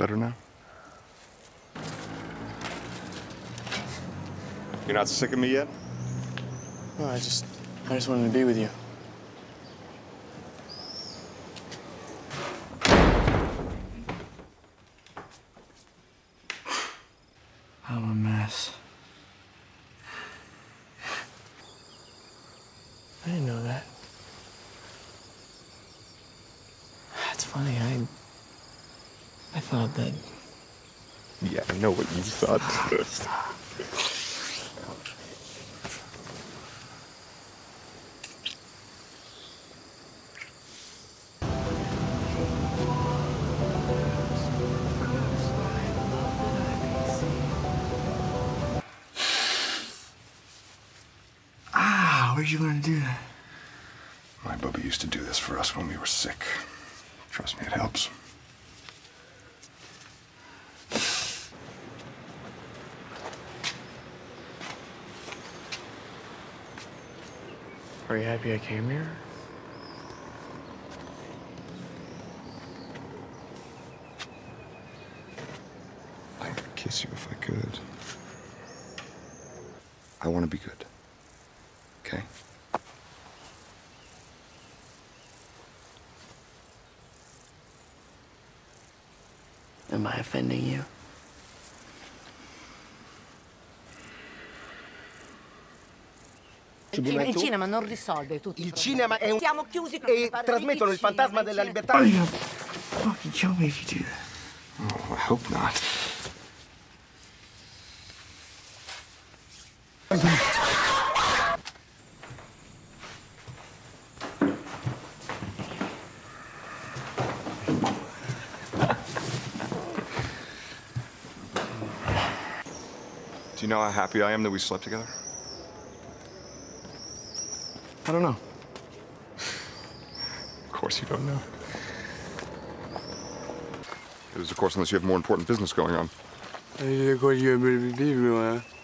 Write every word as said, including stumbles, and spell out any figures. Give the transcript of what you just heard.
better now? You're not sick of me yet? No, I just, I just wanted to be with you. I'm a mess. I didn't know that. It's funny, I... I thought that... Yeah, I know what you thought. Ah, where'd you learn to do that? My Bubby used to do this for us when we were sick. Trust me, it helps. Are you happy I came here? I'd kiss you if I could. I want to be good. Okay? Am I offending you? Il cinema non risolve tutto. Il cinema è un... Siamo chiusi e trasmettono il fantasma della libertà. Oh, you'll fucking kill me if you do that. Oh, I hope not. Do you know how happy I am that we slept together? I don't know. Of course you don't know. It is, of course, unless you have more important business going on. I